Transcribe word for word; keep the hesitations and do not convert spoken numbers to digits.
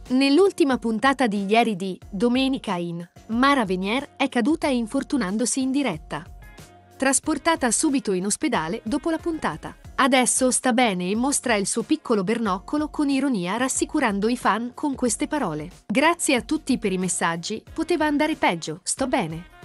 Nell'ultima puntata di ieri di Domenica in, Mara Venier è caduta infortunandosi in diretta. Trasportata subito in ospedale dopo la puntata. Adesso sta bene e mostra il suo piccolo bernoccolo con ironia, rassicurando i fan con queste parole. Grazie a tutti per i messaggi, poteva andare peggio, sto bene.